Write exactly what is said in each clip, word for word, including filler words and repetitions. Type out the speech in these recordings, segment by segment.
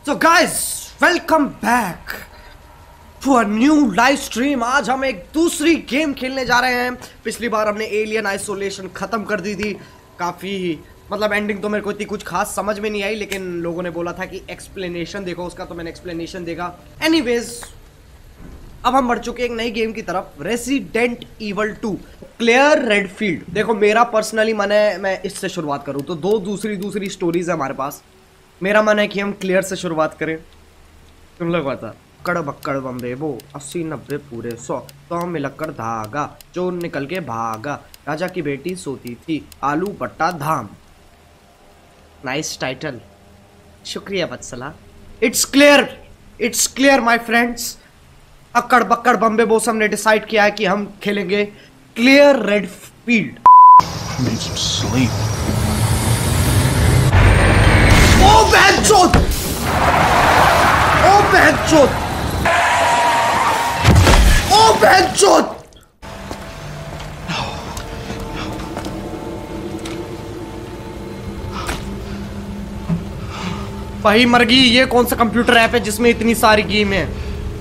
So guys, welcome back to a new live stream। आज हम एक दूसरी गेम खेलने जा रहे हैं। पिछली बार हमने एलियन आइसोलेशन खत्म कर दी थी। काफी मतलब एंडिंग तो मेरे को इतनी कुछ खास समझ में नहीं आई, लेकिन लोगों ने बोला था कि एक्सप्लेनेशन देखो उसका, तो मैंने एक्सप्लेनेशन देखा। एनीवेज अब हम बढ़ चुके एक नई गेम की तरफ, resident evil two Claire Redfield. देखो मेरा पर्सनली मन है मैं इससे शुरुआत करूं, तो दो दूसरी दूसरी स्टोरीज है हमारे पास। मेरा मन है कि हम क्लियर से शुरुआत करें। तुम लोग बता कड़ बक्कड़ बम्बे वो अस्सी नब्बे पूरे सौ तो मिलकर धागा चोर निकल के भागा, राजा की बेटी सोती थी आलू पट्टा धाम। नाइस टाइटल, शुक्रिया Vatsala. It's clear, it's clear my friends. अक्कड़ बक्कड़ बम्बे बोस हमने डिसाइड किया है कि हम खेलेंगे क्लियर रेडफील्ड। ओ बहनचोद, ओ बहनचोद, ओ बहनचोद। भाई मर गई। ये कौन सा कंप्यूटर ऐप है जिसमें इतनी सारी गेम है?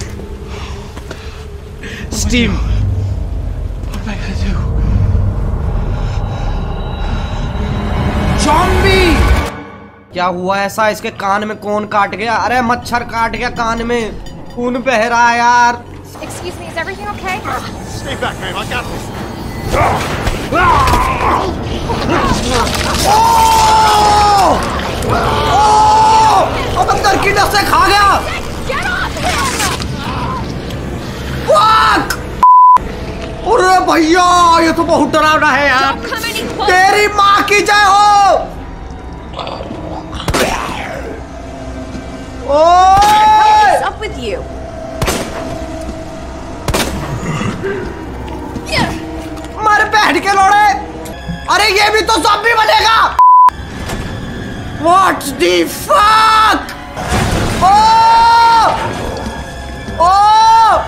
स्टीम। ज़ॉम्बी। क्या हुआ ऐसा? इसके कान में कौन काट गया? अरे मच्छर काट गया कान में, खून बह रहा है यार। Excuse me, is everything okay? Stay back, man. I got this. अब अंदर की नसें खा गया। Get off him! Fuck! अरे भैया ये तो बहुत डरावना है यार। Don't come any closer. तेरी माँ की जय हो। What's up with you? मर बहन के लोड़े। अरे ये भी तो ज़ॉम्बी बनेगा। What the fuck? Oh! Oh!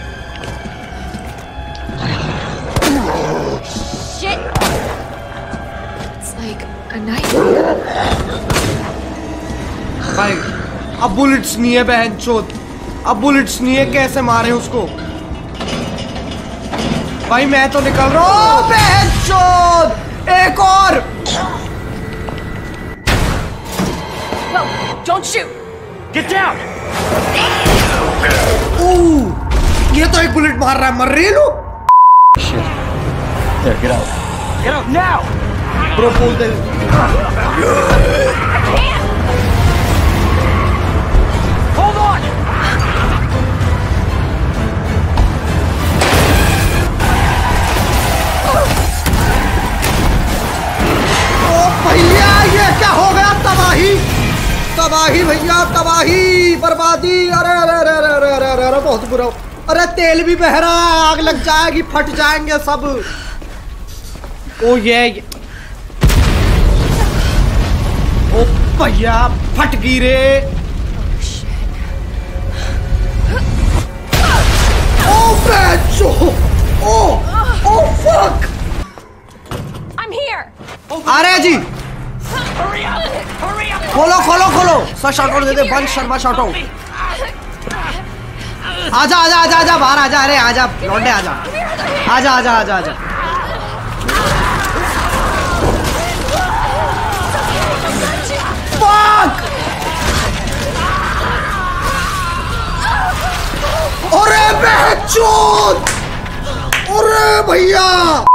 Shit! It's like a nightmare. भाई अब बुलेट्स नहीं है बहनचोद, अब बुलेट्स नहीं है, कैसे मारे उसको? भाई मैं तो निकल रहा हूँ। बहनचोद एक और। Whoa! Don't shoot! Get down! ओह, ये तो एक बुलेट मार रहा है, मर रही है लोग। There, get out. Get out now! Bro बोल दे। Hold on! ओ भैया ये क्या हो गया? तबाही, तबाही भैया, तबाही, बर्बादी। अरे अरे अरे अरे अरे अरे अरे अरे बहुत बुरा। अरे तेल भी बह रहा है, आग लग जाएगी, फट जाएंगे सब। ओ ये ओ भैया फट गई रे। ओ बेचो, ओ ओ फक। I'm here! अरे जी Hurry up! Hurry up! खोलो खोलो खोलो। सर शॉट दे दे, बंद शर्मा शॉट। आजा आजा आजा आजा बाहर आजा। अरे आजा लौंडे आजा, आजा आजा आजा आजा। फक! अरे बेचोद, अरे भैया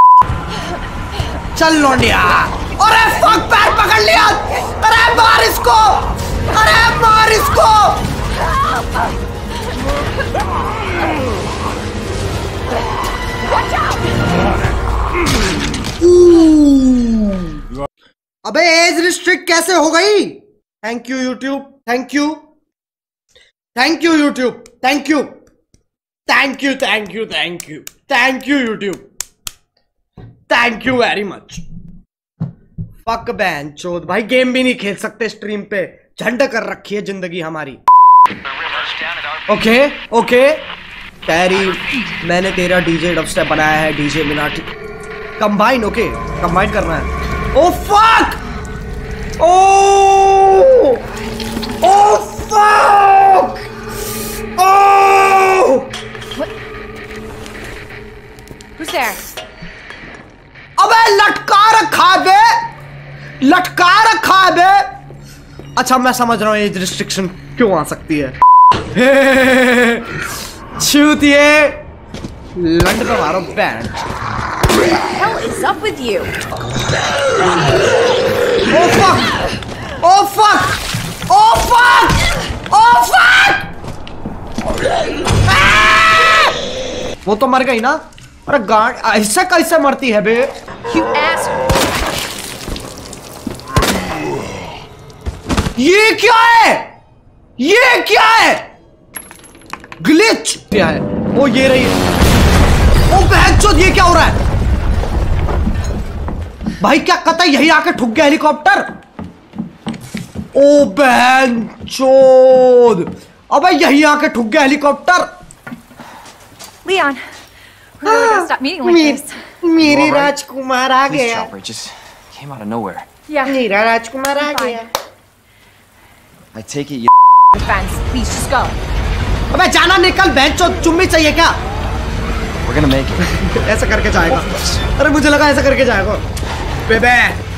चल लौंडिया। अरे फक पैर पकड़ लिया। अरे मार इसको, अरे मार इसको। अबे एज रिस्ट्रिक्ट कैसे हो गई? Thank you YouTube, thank you, thank you YouTube, thank you, thank you, thank you, thank you, thank you YouTube, thank you very much. Fuck बैन चोद, भाई गेम भी नहीं खेल सकते स्ट्रीम पे, झंड कर रखी है जिंदगी हमारी। ओके ओके टेरी, मैंने तेरा डीजे डबस्टेप बनाया है, DJ Minati combine. Okay combine करना है। Oh fuck, oh oh fuck. अच्छा मैं समझ रहा हूँ एज रिस्ट्रिक्शन क्यों आ सकती है। छूतिए लंड का मारो बैंड। What the hell is up with you? Oh fuck! Oh fuck! Oh fuck! Oh fuck! वो तो मर गई ना। अरे गार्ड ऐसे कैसे मरती है बे? You asshole! ये क्या है? ये क्या है? ग्लिच क्या है? वो ये रही है। ओ बहनचोद ये क्या हो रहा है? भाई क्या कतई यही आके ठुक गया हेलीकॉप्टर? ओ बहनचोद अबे यही आके ठुक गया helicopter. Leon, we really gotta stop meeting like Me- this. मेरी You all right? राजकुमार आ Police गया। chopper just came out of nowhere. Yeah. मेरा राजकुमार आ Fine. गया। I take it you Defense, please just go. अबे जाना निकल बहनचोद चुम्मी चाहिए क्या? we're gonna make it. ऐसा करके जाएगा। अरे मुझे लगा ऐसा करके जाएगा। बेबे।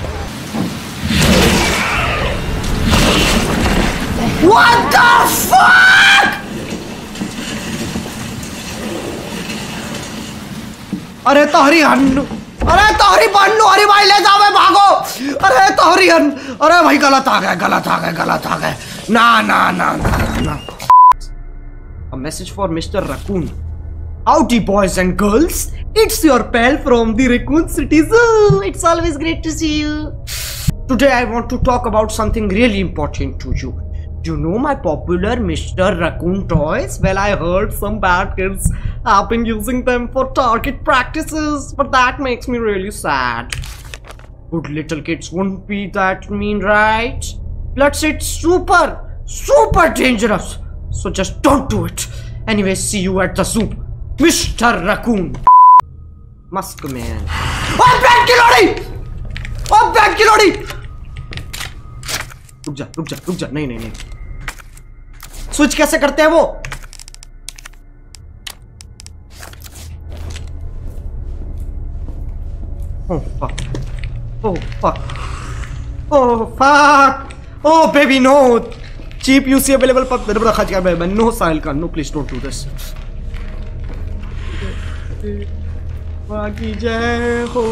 What the fuck? अरे तोहरी हन्नू, अरे तोहरी बन्नू, हरी भाई ले जाओ भागो। अरे तोहरी हन, अरे भाई गलत आ गए, गलत आ गए, गलत आ गए। ना ना ना ना ना। A message for Mister Raccoon. Howdy boys and girls, it's your pal from the Raccoon City Zoo. It's always great to see you. Today I want to talk about something really important to you. You know my popular Mister Raccoon toys? Well, I heard some bad kids have been using them for target practices, but that makes me really sad. Good little kids wouldn't be that mean, right? Plus it's super, super dangerous. So just don't do it. Anyway, see you at the zoo. Mister Raccoon. Musk man. Oh, बैग की लोड़ी! Oh, बैग की लोड़ी! रुक जा, रुक जा, रुक जा। नहीं, नहीं, नहीं। स्विच कैसे करते हैं वो? Oh fuck. Oh fuck. Oh fuck. Oh baby no. Cheap U C available पर मेरे पर खर्च कर मैं no साहिल का no please don't do this. बाकी जय हो।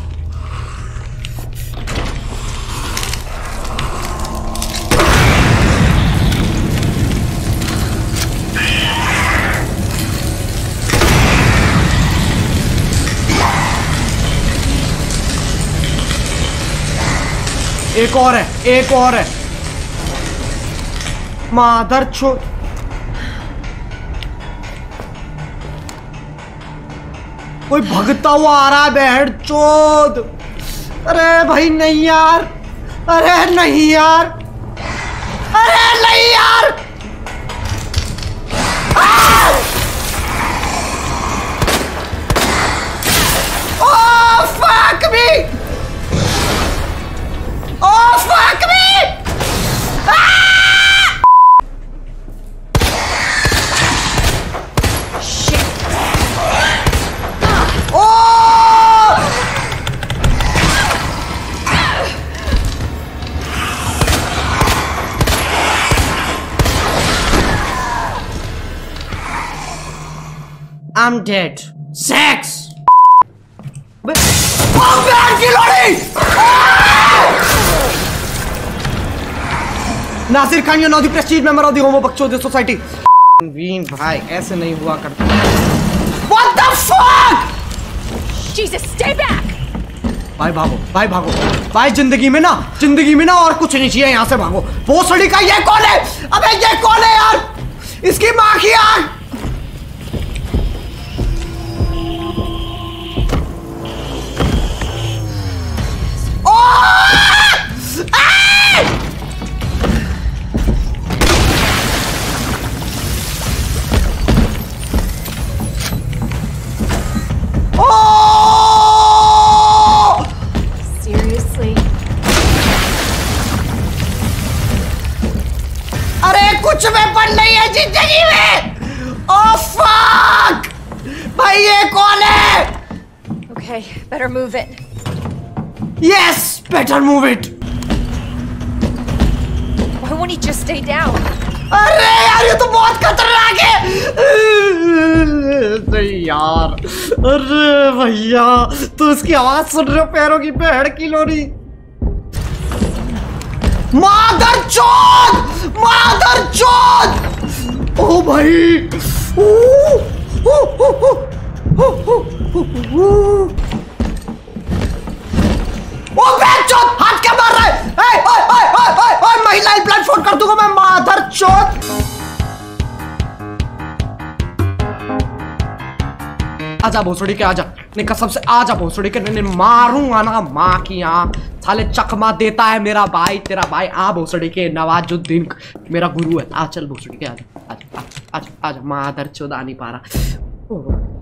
एक और है, एक और है। मादर छो कोई भगता हुआ आ रहा है बहन चोद। अरे भाई नहीं यार, अरे नहीं यार, अरे नहीं यार। Oh fuck me! Oh fuck me! I'm dead. Sex. Oh man, की लोड़ी! Nasir Khan, you know the prestige member of the Homo Bakchode Society. वीन भाई ऐसे नहीं हुआ करता। What the fuck? Jesus, stay back! भाई भागो, भाई भागो, भाई जिंदगी में ना, जिंदगी में ना और कुछ नहीं चाहिए, यहाँ से भागो। भोसड़ी का ये कौन है? अबे ये कौन है यार? इसकी माँ की आग! Seriously? अरे कुछ वेपन नहीं है जिंदगी में। Oh fuck! भाई ये कौन है? Okay, better move it. Yes, better move it. Why won't he just stay down? अरे यार ये तो बहुत खतरनाक है यार। अरे भैया तू उसकी आवाज सुन रहे हो, पैरों की पेड़ की लोरी। मादर चोद, मादर चोद। ओ भाई ओ, ओ, ओ, ओ, ओ, ओ, ओ, ओ। ओ बेचोद, हाथ क्या मार रहा है? ए, ओए, ओए, ओए, ओए, ओए, महिला हेल्पलाइन फोन कर दूंगा मैं, मादर चोद। आजा भोसड़ी के आजा, नहीं कसम से आजा भोसड़ी के, नहीं मारूंगा ना माँ की आँख। साले चकमा देता है मेरा भाई, तेरा भाई। आ भोसड़ी के, नवाजुद्दीन मेरा गुरु है। आ चल भोसड़ी के आजा, आजा, आजा, आजा, आजा। मादर चोद आ नहीं पा रहा।